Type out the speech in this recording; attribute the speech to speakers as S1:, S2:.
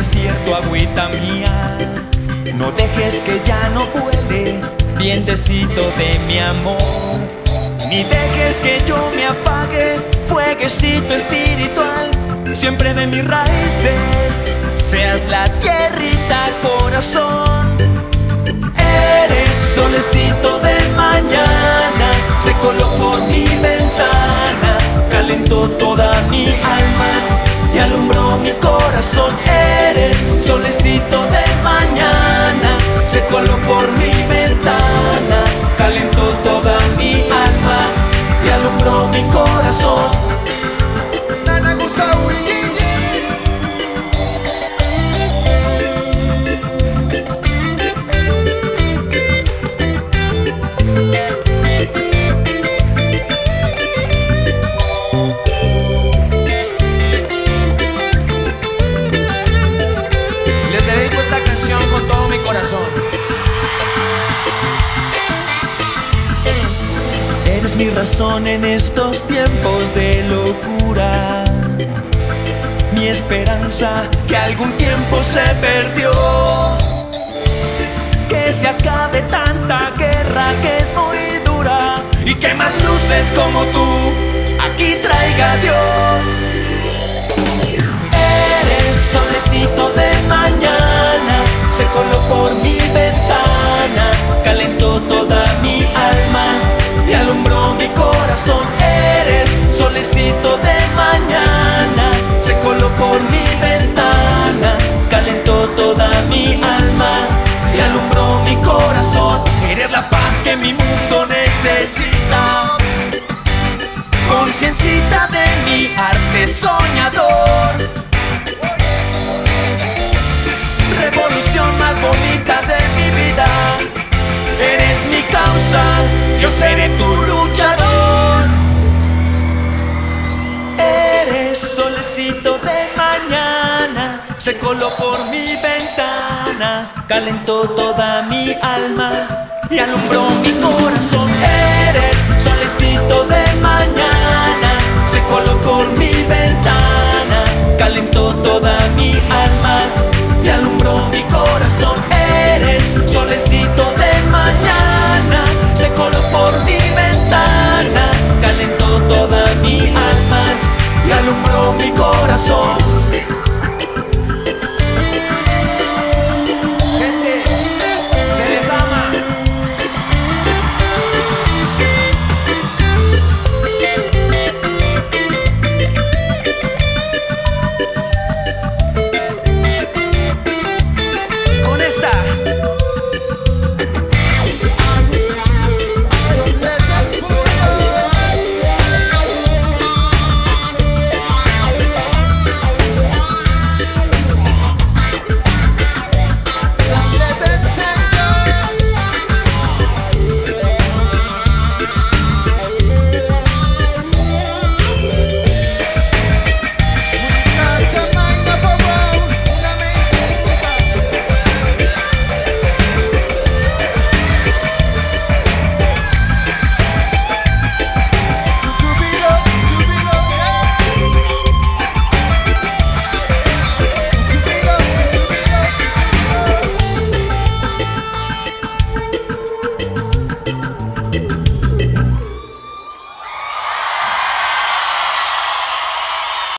S1: desierto, agüita mía. No dejes que ya no vuele, vientecito de mi amor. Ni dejes que yo me apague, fueguecito espiritual. Siempre de mis raíces seas la tierrita, corazón. Eres solecito de mañana, se coló por mi ventana, calentó toda mi alma y alumbró mi corazón. Eres solecito de mañana, se coló por mi ventana, calentó toda mi alma y alumbró mi corazón. Eres mi razón en estos tiempos de locura, mi esperanza que algún tiempo se perdió. Que se acabe tanta guerra que es muy dura y que más luces como tú aquí traiga Dios. Eres solecito de mañana, se coló por mi ventana, calentó toda mi alma y alumbró mi corazón. Eres solecito de mañana, se coló por mi ventana, calentó toda mi alma y alumbró mi corazón. Eres la paz que mi mundo necesita, conciencita de mi arte soñador, revolución más bonita de mi vida. Eres mi causa, yo seré tu luchador. Eres solecito de mañana, se coló por mi ventana, calentó toda mi alma y alumbró mi corazón. Eres solecito de mañana, se coló por mi ventana, calentó toda mi alma